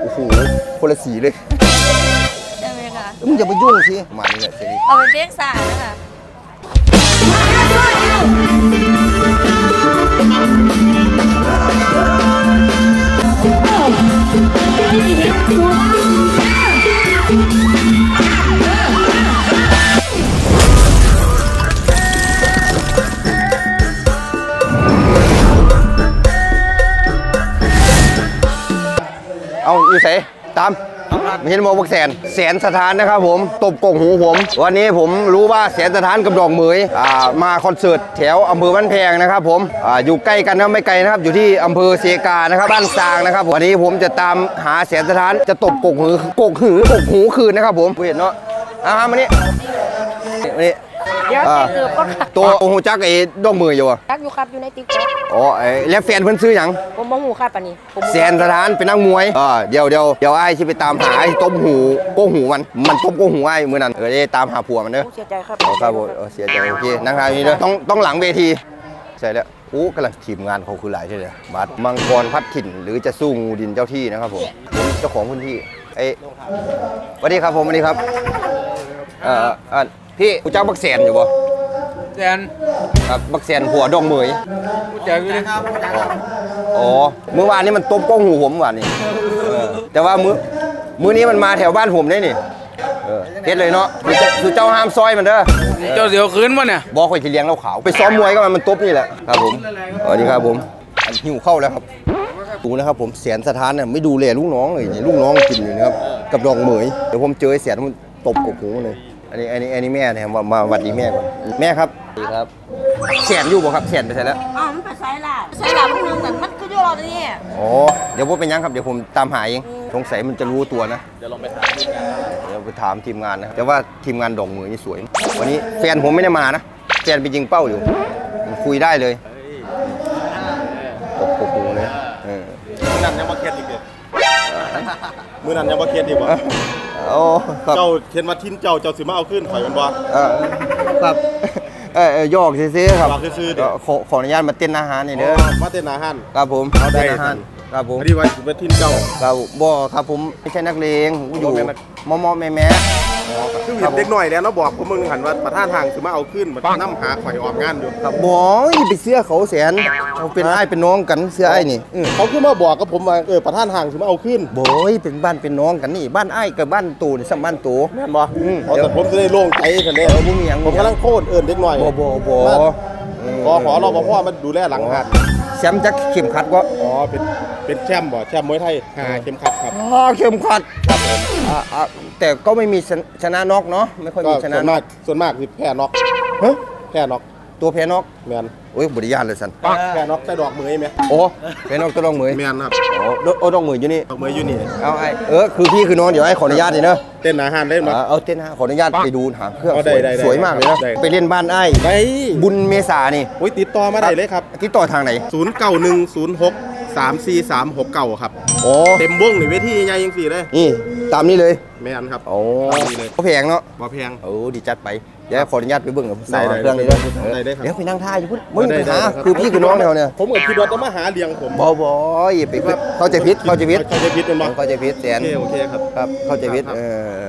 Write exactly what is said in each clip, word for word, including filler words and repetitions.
โอ้โหคนละสีเลยใช่ไหมคะมึงอย่าไปยุ่งสิมานี่แหละสิเอาเป็นเปียกสารนะคะเอาอยู่ใส่ตามเห็นมองพวกแสนแสนสถานนะครับผมตบกงหูผมวันนี้ผมรู้ว่าแสนสถานกับดอกเหมยมาคอนเสิร์ตแถวอำเภอบ้านแพงนะครับผมออยู่ใกล้กันนะไม่ไกลนะครับอยู่ที่อำเภอเซกานะครับบ้านซางนะครับวันนี้ผมจะตามหาแสนสถานจะตบกงหูกงหูกงหูคืนนะครับผมเห็นเนาะอ่ะมานี่มานี่เดี๋ยวเกือบก็ตัวหูจักไอ้ดอกเหมยอยู่อ่ะจักอยู่ครับอยู่ในติ๊กต็อกอ๋อไอ้แล้วแฟนเพิ่นซื้ออย่างผมมองหูครับปะนี่แสนสถานเป็นนักมวยเออเดี๋ยวเดี๋ยวเดี๋ยวไอ้ที่ไปตามหาไอ้ต้มหูโก้หูมันมันต้มโก้หูไอ้มือนั้นเออได้ตามหาผัวมันเด้อเสียใจครับครับผมเสียใจโอเคนั่งทางนี้เด้อต้องต้องหลังเวทีใช่แล้วโอ้กำลังทีมงานเขาคือหลายใช่เลยบัตรมังกรพัดถิ่นหรือจะสู้งูดินเจ้าที่นะครับผมผมเจ้าของพื้นที่ไอ้สวัสดีครับผมสวัสดีครับเอ่ออ่ะพี่กูจ้างบักแสนอยู่บ่แสนครับบักแสนหัวดองเหมยกูเจอกันครับอ๋อเมื่อวานนี้มันต้มก้องหูผมวานนี้แต่ว่ามื้อมื้อนี้มันมาแถวบ้านผมได้นี่เฮ็ดเลยเนาะคือเจ้าห้ามซอยมันเด้อเจ้าเสียวคืนวะเนี่ยบอกข่อยสิเลี้ยงเราขาวไปซ้อมมวยก็มันมันตบนี่แหละครับผมสวัสดีครับผมหิวเข้าแล้วครับดูนะครับผมแสนสถานเนี่ยไม่ดูแลลูกน้องเลยนี่ลูกน้องกินอยู่นะครับกับดองเหมยเดี๋ยวผมเจอแสนมันตบกบหูเลยอันนี้อันนี้อันนี้แม่เนี่ยมามาวัดดีแม่ก่อนแม่ครับดีครับแสนอยู่บ่ครับแสนไปใส่แล้วอ๋อมันไปใส่ละใส่ละพวกนึงแต่มันก็อยู่รอตรงนี้อ๋อเดี๋ยวผมเป็นยังครับเดี๋ยวผมตามหาเองสงสัยมันจะรู้ตัวนะเดี๋ยวลองไปถามทีมงานเดี๋ยวไปถามทีมงานนะแต่ว่าทีมงานดองเหมยนี่สวยวันนี้แฟนผมไม่ได้มานะแฟนไปยิงเป้าอยู่คุยได้เลยโอ้โหเลยมือนั้นยังมาเคียดอีกเลยมือนั้นยังมาเคียดอีกวะโอ้เจ้าเขียนมาทิ้นเจ้าเจ้าสิมาเอาขึ้นข่อยเป็นบ่ครับเออยอกซื้อครับซื้อขอขออนุญาตมาเต้นอาหารนี่เด้อมาเต้นอาหารครับผมเอาได้อาหารครับผมที่ไว้มาทิ้นเจ้าครับบ่ครับผมไม่ใช่นักเลงผมอยู่มอมอแม่แม่คือเห็นเด็กหน่อยแล้วเราบอกพวกมึงหันว่าประธานทางสิมาเอาขึ้นมานั่งหาข่อยออกงานอยู่ครับบ่อย่าไปเสื้อเขาแสนเขาเป็นไอ้เป็นน้องกันเสื้อไอ้นี่เขาขึ้นมาบอกกับผมว่าเออประธานทางสิมาเอาขึ้นบ่ยเป็นบ้านเป็นน้องกันนี่บ้านไอ้กับบ้านตู่นี่สัมบ้านตู่แม่นบ่เอาแต่ผมจะได้โล่งใจกันเลยผมมีอย่างผมกำลังโคตรเอิญเด็กหน่อยบ่บ่บ่ขอขอรอปภมาดูแลหลังหาดแชมป์จักเข็มขัดก็อ๋อเป็นเป็นแชมป์บ่แชมป์มวยไทยหาเข็มขัดครับอ๋อเข็มขัดครับผมอ่าแต่ก็ไม่มีชนะน็อกเนาะไม่ค่อยมีชนะน็อกส่วนมากคือแพ้น็อกฮะแพ้น็อกตัวแพ้น็อกแมนโอ้ยบริยานเลยสันแพ้น็อกแต่ดอกเหมยไหมโอ้แพ้น็อกตัวดอกเหมยแมนครับโอ้โอ้ดอกเหมยอยู่นี่ดอกเหมยอยู่นี่เอาไอ้เออคือพี่คือน้องเดี๋ยวไอ้ขออนุญาตเลยเนอะเต้นอาหารได้ไหมเอาเต้นขออนุญาตไปดูหาเครื่องสวยมากเลยนะไปเล่นบ้านไอ้บุญเมษานี่โอ้ยติดต่อมาได้เลยครับติดต่อทางไหนศูนย์เก้าหนึ่งศูนย์หกสามสี่สามหกเก้าครับโอ้เต็มวงในเวทีใหญ่ยังสี่เลยนี่ตามนี้เลยแม่นครับโอ้ก็แพงเนาะบ่แพงโอ้ดีจัดไปเดี๋ยวขออนุญาตไปเบิ่งกับสาวเครื่องเลยด้วยเดี๋ยวไปนั่งท่าอยู่พุ่งไม่มีปัญหาคือพี่คือน้องเราเนี่ยผมก็คิดว่าจะมาหาเลี้ยงผมบ่บ่อย่าไปเข้าใจผิดเข้าใจผิดเข้าใจผิดเป็นบ่เข้าใจผิดแสนโอเคครับครับเข้าใจผิดเออ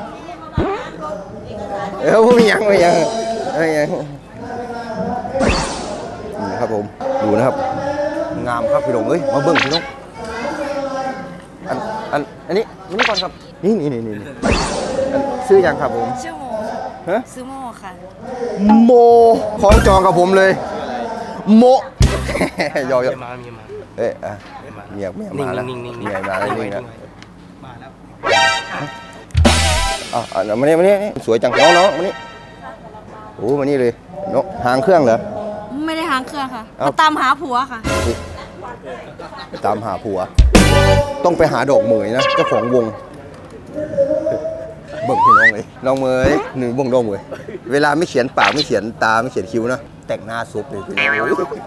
เออไม่ยังไม่ยังไม่ยังนี่ครับผมดูนะครับงามครับพี่หลงเอ้ยมาเบิ่งพี่น้องอันอันอันนี้นี่ก่อนครับนี่นี่นี่นี่ซื้อยังครับผมชื่อโมฮะซื้อโมค่ะโมของจองกับผมเลยโมยอยมาเมียมาเอ๊ะเมียเมียมาแล้วเมียมาแล้วนี่นะมาแล้วอ่ะอ่ะมานี่มานี่สวยจังน้องน้องมานี่โอ้มานี่เลยเนาะหางเครื่องเหรอไม่ได้หางเครื่องค่ะมาตามหาผัวค่ะตามหาผัวต้องไปหาดอกเหมยนะเจ้าของวงเบิ่งพี่น้องเลยน้องเหมยหนึ่งวงดอกเหมยเวลาไม่เขียนปากไม่เขียนตาไม่เขียนคิ้วนะแต่งหน้าซุปเลยพี่น้อง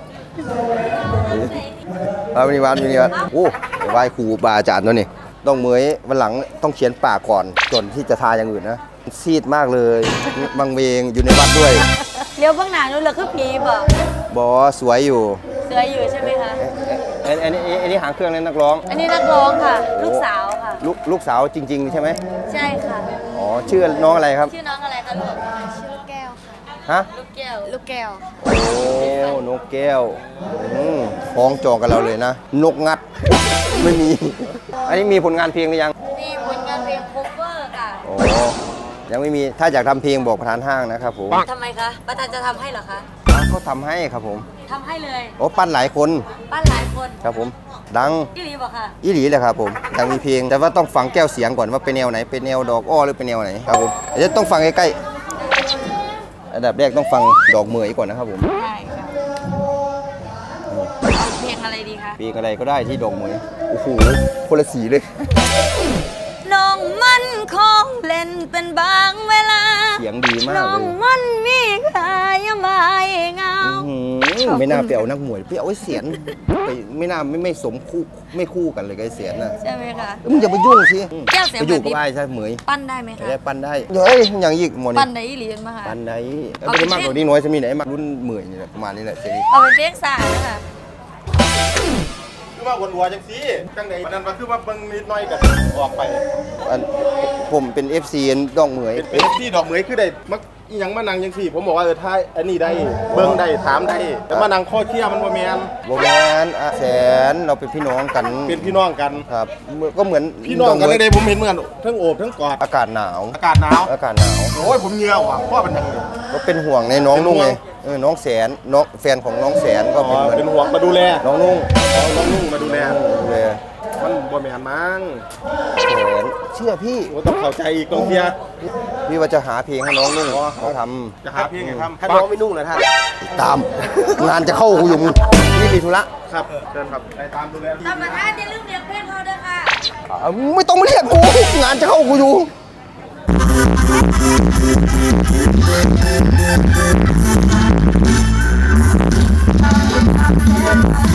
เอาวันนี้วันนี้วันโอ้ไหว้ครูบาอาจารย์ตัวนี้ดอกเหมยวันหลังต้องเขียนปากก่อนจนที่จะทาอย่างอื่นนะซีดมากเลยบางเวงอยู่ในวัดด้วยเลี้ยวเบื้องหน้านู้นเลยคือผีบ่บอสวยอยู่สวยอยู่ใช่ไหมคะอันนี้อันนี้หางเครื่องเล่นนักร้องอันนี้นักร้องค่ะลูกสาวลูกสาวจริงๆใช่ไหมใช่ค่ะอ๋อชื่อน้องอะไรครับชื่อน้องอะไรคะลูกชื่อลูกแก้วค่ะฮะลูกแก้วลูกแก้วโอ้นกแก้วอืมฟ้องจองกับเราเลยนะ นกงัด ไม่มี อันนี้มีผลงานเพลงหรือยังมีผลงานเพลง cover ค่ะโอ้ยังไม่มี ถ้าอยากทำเพลงบอกประธานห้างนะครับผมทำไมคะประธานจะทำให้เหรอคะอ่ะเขาทำให้ครับผมทำให้เลยโอ้ปั้นหลายคนปั้นหลายคนครับผม ดังพี่ลีบอกค่ะอีหลีเลยครับผมอยากมีเพลง แต่ว่าต้องฟังแก้วเสียงก่อนว่าเป็นแนวไหน เป็นแนวดอกอ้อหรือเป็นแนวไหนครับผมเดี๋ยวต้องฟังใกล้ๆอันดับแรกต้องฟังดอกเหมยก่อนนะครับผมได้ค่ะเอาเพลงอะไรดีคะเพลงอะไรก็ได้ที่ดอกเหมยโอ้โหคนละสีเลยน้องมันคงเล่นเป็นบางเวลาเสียงดีมากน้อเลงยมันมีขายไม่เงาอื้อหือไม่น่าไปเอานักมวยไปเอาไอ้เสียนไปไม่น่าไม่ไม่สมคู่ไม่คู่กันเลยกับไอ้เสียนน่ะใช่ไหมคะเอ้ยมึงอย่าไปยุ่งสิแก้วเสียงไปอยู่แบบนี้กับไอ้ใช่เหมยปั้นได้ไหมไปคะได้ปั้นได้เฮ้ยอย่างอีกหมดปั้นี่นได้อีหลีมาค่ะปั้นได้เอาไม่ไปได้มากกว่านี้น้อยจะมีไหนมากรุ่นเหมยนี่แหละประมาณนี้แหละเสียงเอาเป็นเพลงสายนะคะคือว่าวนหัวจังซี่จังได๋นั้นว่าคือว่าเบิ่งนิดหน่อยก็ออกไปอันผมเป็น เอฟ ซี ดอกเหมยเป็นเป็นที่ดอกเหมยคือได้มักอีหยังมานั่งจังซี่ ผมบอกว่าเออถ้าอันนี้ได้เบิ่งได้ถามได้แต่มานั่งข้อเคียมันบ่แม่นโบแมนอ่ะแสนเราเป็นพี่น้องกันเป็นพี่น้องกันครับก็เหมือนพี่น้องกันดเหมยได้ผมเห็นเหมือนทั้งโอบทั้งกอดอากาศหนาวอากาศหนาวอากาศหนาวโอ้ยผมเหงื่อออกพ่อเป็นจังได๋ก็เป็นห่วงในน้องนุ่งไงเป็นห่วงเออน้องแสนน้องแฟนของน้องแสนก็อ๋อเป็นเหมือนเป็นห่วงมาดูแลน้องนุ่งอ๋อน้องนุ่งมาดูแลเลยมันบ่แม่นมั้งแสนเชื่อพี่โอ้ต้องเข้าใจอีกตรงเทียพี่ว่าจะหาเพลงให้น้องนุ่งอ๋อเขาทจะหาเพลงไงทำำถ้าน้องไม่นุ่งนะท่านตาม งานจะเข้ากูอยู่มึงนี่มีธุระครับเชิญครับไปตามดูแลธรรมทานอย่าลืมเรียกเพลงเขาด้วยค่ะอ่ะไม่ต้องมาเรียกกู งานจะเข้ากูอยู่